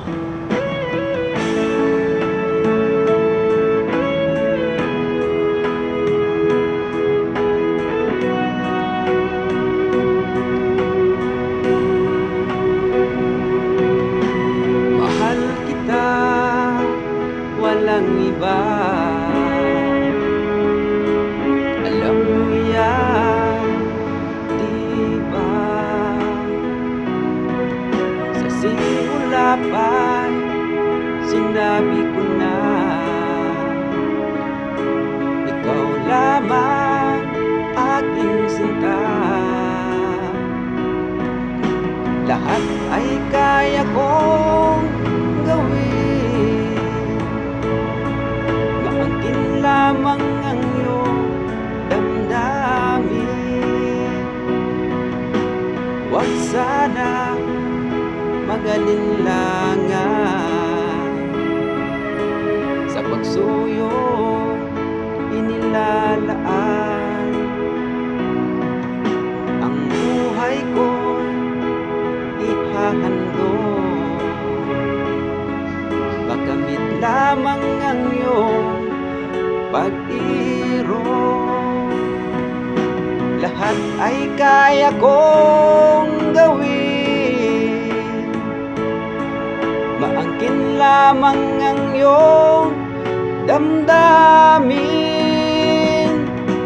Mahal kita, walang iba. Alam mo yan, di ba? Sa simula pa'y sinabi ko na ikaw lamang aking sinta. Lahat ay kaya kong gawin, maangkin lamang ang iyong damdamin. Huwag sana mag-alinlangan sa pagsuyo inilalaan. Ang buhay ko'y ihahandog, makamit lamang ang iyong pag-irong. Lahat ay kaya kong gawin, maangkin lamang ang iyong damdamin.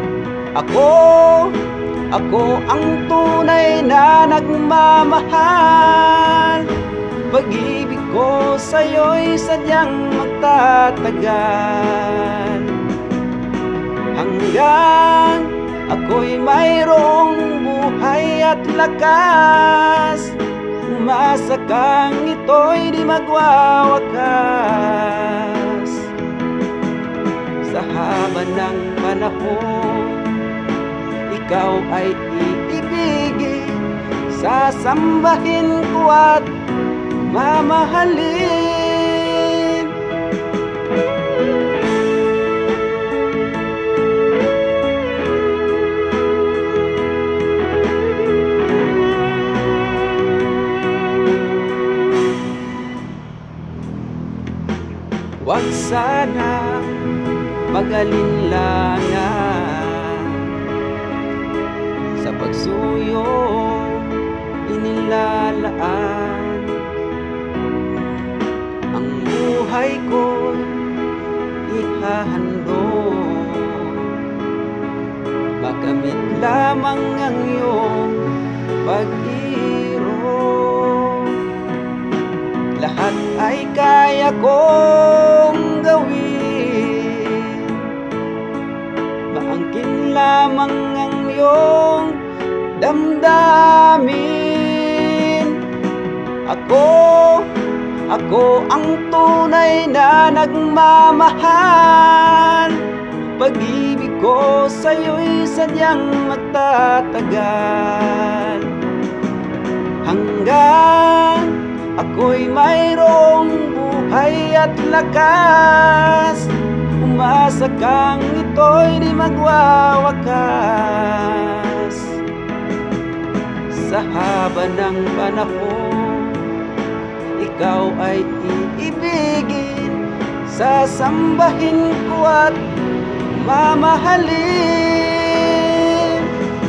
Ako ang tunay na nagmamahal. Pag-ibig ko sa'yo'y sadyang magtatagal, hanggang ako'y mayroong buhay at lakas. Umasa kang ito'y di magwawakas. Sa haba ng panahon, ikaw ay iibigin, sasambahin ko at mamahalin. Huwag sana mag-alinlangan sa pagsuyo inilalaan. Ang buhay ko'y ihahandog, makamit lamang ang iyong pag-irong. Lahat ay kaya kong gawin, maangkin lamang ang iyong damdamin. Ako ang tunay na nagmamahal. Pag-ibig ko sa'yo'y sadyang magtatagal, hanggang ako'y mayroong buhay at lakas. Umasa kang ito'y di magwawakas. Sa haba ng panahon, ikaw ay iibigin, sasambahin ko at mamahalin.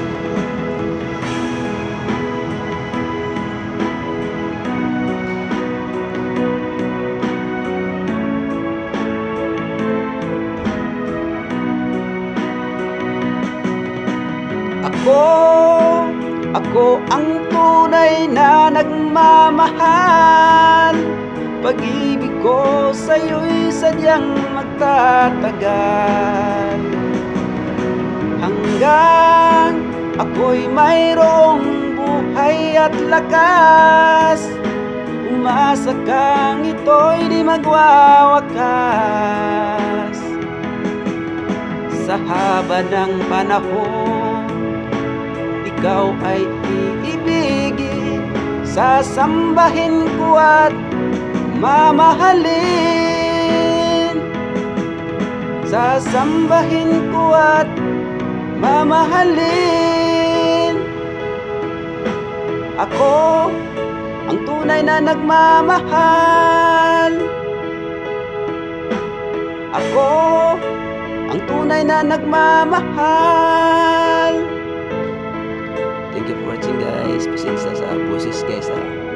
Ako ang tunay na nagmamahal. Pag-ibig ko sa'yo'y sadyang magtatagal, hanggang ako'y mayroong buhay at lakas. Umasa kang ito'y di magwawakas. Sa haba ng panahon, ikaw ay iibigin, sasambahin ko at mamahalin. Sasambahin ko at mamahalin. ang tunay na nagmamahal. Ako ang tunay na nagmamahal. Thank you for watching guys. Pasensya sa boses guys ha.